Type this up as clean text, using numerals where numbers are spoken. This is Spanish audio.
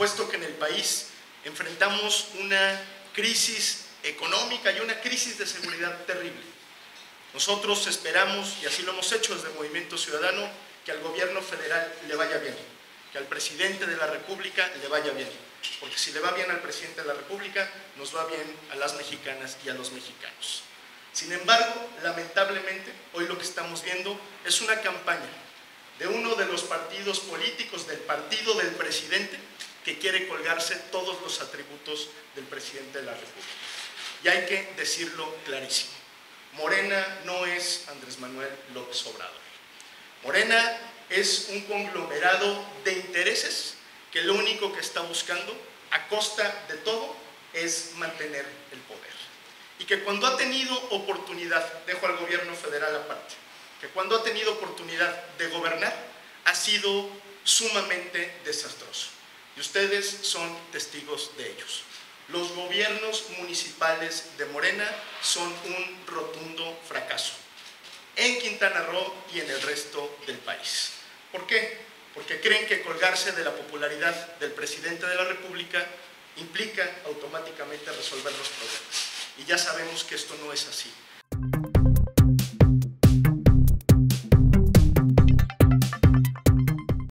supuesto que en el país enfrentamos una crisis económica y una crisis de seguridad terrible. Nosotros esperamos, y así lo hemos hecho desde Movimiento Ciudadano, que al gobierno federal le vaya bien, que al presidente de la República le vaya bien, porque si le va bien al presidente de la República, nos va bien a las mexicanas y a los mexicanos. Sin embargo, lamentablemente, hoy lo que estamos viendo es una campaña de uno de los partidos políticos, del partido del presidente, que quiere colgarse todos los atributos del presidente de la República. Y hay que decirlo clarísimo. Morena no es Andrés Manuel López Obrador. Morena es un conglomerado de intereses que lo único que está buscando, a costa de todo, es mantener el poder. Y que cuando ha tenido oportunidad, dejo al gobierno federal aparte, que cuando ha tenido oportunidad de gobernar, ha sido sumamente desastroso. Y ustedes son testigos de ellos. Los gobiernos municipales de Morena son un rotundo fracaso en Quintana Roo y en el resto del país. ¿Por qué? Porque creen que colgarse de la popularidad del presidente de la República implica automáticamente resolver los problemas. Y ya sabemos que esto no es así.